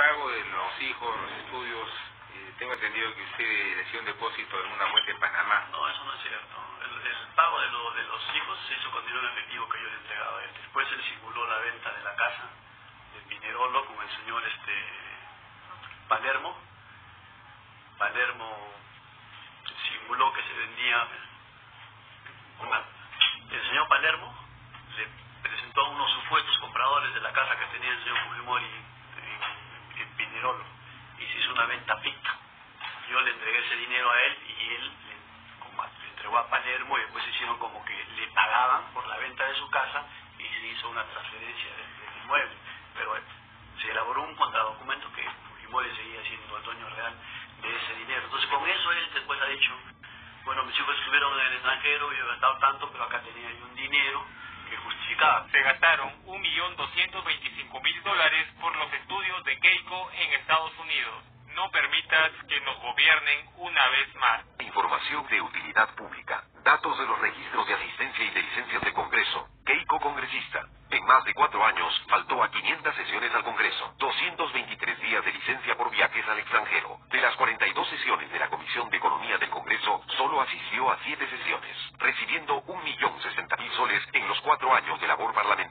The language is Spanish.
pago de los hijos, los estudios, tengo entendido que usted le hacía un depósito en una cuenta en Panamá. No, eso no es cierto. El pago de los hijos se hizo con dinero en efectivo que yo le entregaba a él. Después él simuló la venta de la casa de Pinerolo con el señor Palermo. Palermo simuló que se vendía el señor Palermo le presentó a unos supuestos compradores de la casa que tenía el señor Fujimori en Pinerolo y se hizo una venta ficta. Yo le entregué ese dinero a él y él le entregó a Palermo y después hicieron como que le pagaban por la venta de su casa y se hizo una transferencia del inmueble. Pero se elaboró un contradocumento que Fujimori seguía siendo el dueño real de ese dinero. Entonces con eso él después ha dicho, bueno, mis hijos estuvieron en el extranjero, yo he gastado tanto, pero acá tenía yo un dinero que justificaba. Se gastaron $1.225.000 por los estudios de Keiko en Estados Unidos. No permitas que nos gobiernen una vez más. Información de utilidad pública. Datos de los registros de asistencia y de licencias de Congreso. Keiko congresista. En más de 4 años, faltó a 500 sesiones al Congreso. 223 días de licencia por viajes al extranjero. De las 42 sesiones de la Comisión de Economía del Congreso, solo asistió a 7 sesiones, recibiendo 1.060.000 soles en los 4 años de labor parlamentaria.